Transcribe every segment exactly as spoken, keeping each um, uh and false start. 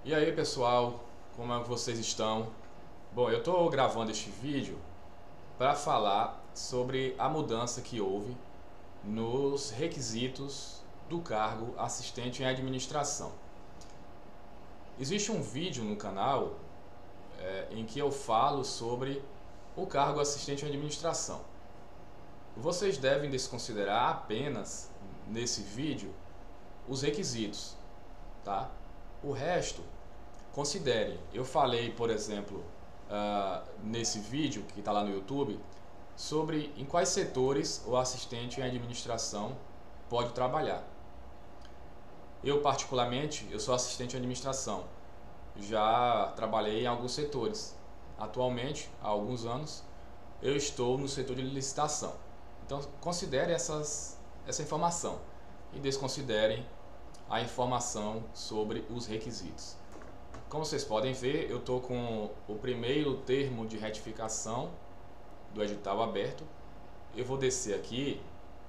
E aí pessoal, como é que vocês estão? Bom, eu estou gravando este vídeo para falar sobre a mudança que houve nos requisitos do cargo assistente em administração. Existe um vídeo no canal é, em que eu falo sobre o cargo assistente em administração. Vocês devem desconsiderar apenas nesse vídeo os requisitos, tá? O resto, considerem. Eu falei, por exemplo, uh, nesse vídeo que está lá no YouTube, sobre em quais setores o assistente em administração pode trabalhar. Eu, particularmente, eu sou assistente em administração. Já trabalhei em alguns setores. Atualmente, há alguns anos, eu estou no setor de licitação. Então, considerem essas, essa informação e desconsiderem a informação sobre os requisitos. Como vocês podem ver, eu estou com o primeiro termo de retificação do edital aberto. Eu vou descer aqui,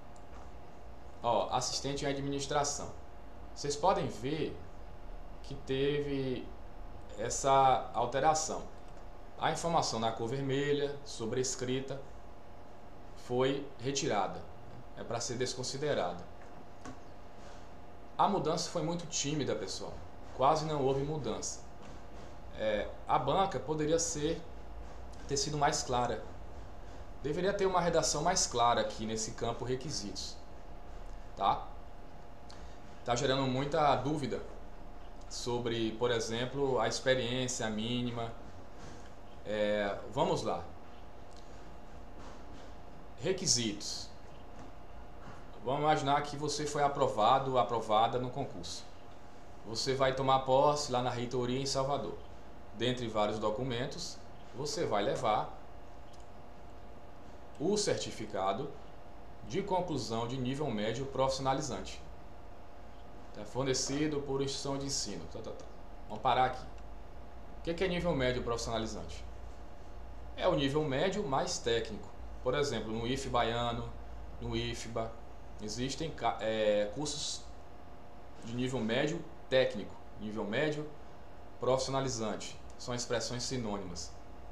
ó, assistente em administração. Vocês podem ver que teve essa alteração. A informação na cor vermelha, sobrescrita, foi retirada. É para ser desconsiderada. A mudança foi muito tímida, pessoal. Quase não houve mudança. É, a banca poderia ser, ter sido mais clara. Deveria ter uma redação mais clara aqui nesse campo requisitos. Tá? Tá gerando muita dúvida sobre, por exemplo, a experiência mínima. É, vamos lá. Requisitos. Vamos imaginar que você foi aprovado ou aprovada no concurso. Você vai tomar posse lá na reitoria em Salvador. Dentre vários documentos, você vai levar o certificado de conclusão de nível médio profissionalizante. É fornecido por instituição de ensino. Tá, tá, tá. Vamos parar aqui. O que é nível médio profissionalizante? É o nível médio mais técnico. Por exemplo, no I F Baiano, no I F B A, existem é, cursos de nível médio técnico, nível médio profissionalizante. São expressões sinônimas.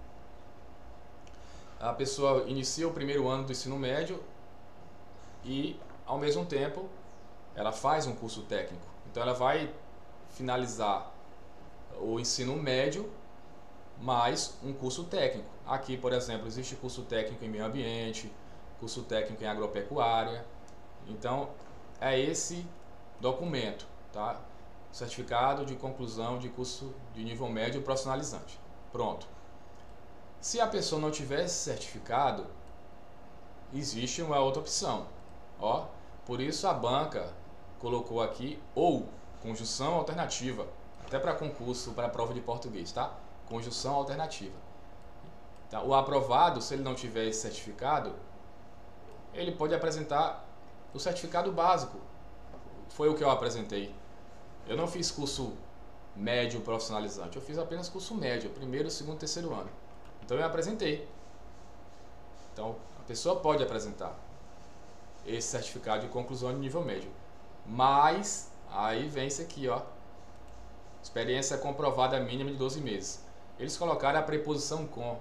A pessoa inicia o primeiro ano do ensino médio e, ao mesmo tempo, ela faz um curso técnico. Então, ela vai finalizar o ensino médio mais um curso técnico. Aqui, por exemplo, existe curso técnico em meio ambiente, curso técnico em agropecuária. Então, é esse documento, tá? Certificado de conclusão de curso de nível médio profissionalizante. Pronto. Se a pessoa não tiver esse certificado, existe uma outra opção. Ó, por isso a banca colocou aqui ou conjunção alternativa, até para concurso, para prova de português, tá? Conjunção alternativa. Tá? O aprovado, se ele não tiver esse certificado, ele pode apresentar o certificado básico. Foi o que eu apresentei. Eu não fiz curso médio profissionalizante, eu fiz apenas curso médio, primeiro, segundo, terceiro ano. Então eu apresentei. Então a pessoa pode apresentar esse certificado de conclusão de nível médio. Mas aí vem isso aqui, ó. Experiência comprovada mínima de doze meses. Eles colocaram a preposição com.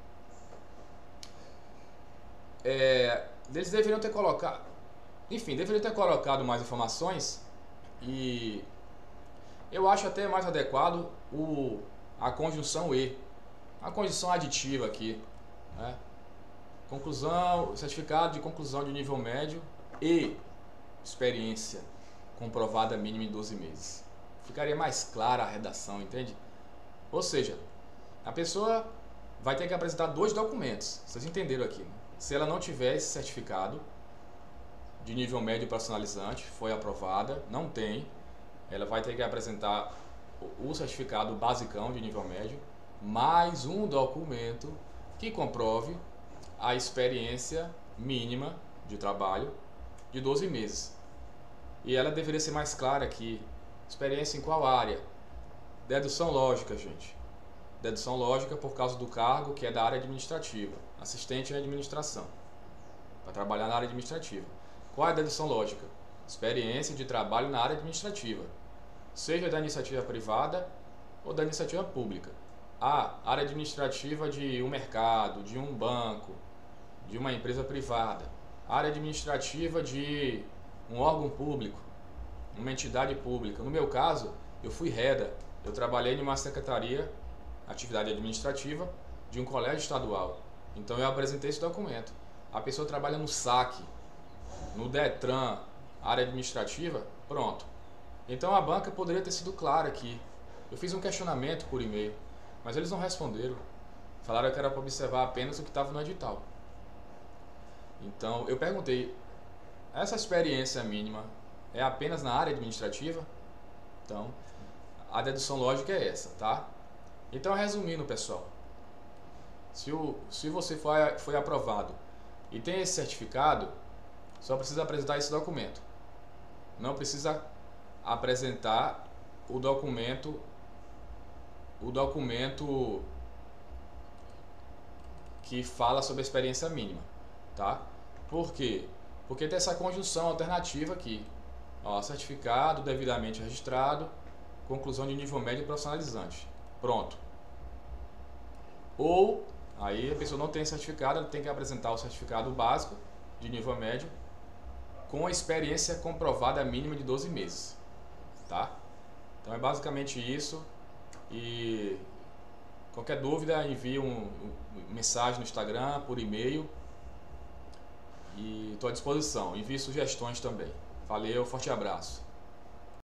É, eles deveriam ter colocado, enfim, deveriam ter colocado mais informações e eu acho até mais adequado o, a conjunção e, a conjunção aditiva aqui, né? Conclusão, certificado de conclusão de nível médio e experiência comprovada mínima em doze meses. Ficaria mais clara a redação, entende? Ou seja, a pessoa vai ter que apresentar dois documentos, vocês entenderam aqui, né? Se ela não tiver esse certificado de nível médio profissionalizante, foi aprovada, não tem, ela vai ter que apresentar o certificado basicão de nível médio, mais um documento que comprove a experiência mínima de trabalho de doze meses. E ela deveria ser mais clara aqui. Experiência em qual área? Dedução lógica, gente. Dedução lógica por causa do cargo que é da área administrativa. Assistente em administração. Para trabalhar na área administrativa. Qual é a dedução lógica? Experiência de trabalho na área administrativa. Seja da iniciativa privada ou da iniciativa pública. A área administrativa de um mercado, de um banco, de uma empresa privada. Área administrativa de um órgão público, uma entidade pública. No meu caso, eu fui REDA. Eu trabalhei em uma secretaria, atividade administrativa, de um colégio estadual. Então eu apresentei esse documento. A pessoa trabalha no SAC, no DETRAN, área administrativa, pronto. Então a banca poderia ter sido clara aqui. Eu fiz um questionamento por e-mail, mas eles não responderam. Falaram que era para observar apenas o que estava no edital. Então eu perguntei, essa experiência mínima é apenas na área administrativa? Então a dedução lógica é essa, tá? Então, resumindo, pessoal, se, o, se você foi, foi aprovado e tem esse certificado, só precisa apresentar esse documento. Não precisa apresentar o documento, o documento que fala sobre a experiência mínima, tá? Por quê? Porque tem essa conjunção alternativa aqui, ó, certificado devidamente registrado, conclusão de nível médio profissionalizante. Pronto. Ou, aí a pessoa não tem certificado, ela tem que apresentar o certificado básico de nível médio com a experiência comprovada mínima de doze meses, tá? Então é basicamente isso. E qualquer dúvida, envie um, um mensagem no Instagram, por e-mail, e estou à disposição. Envie sugestões também. Valeu, forte abraço.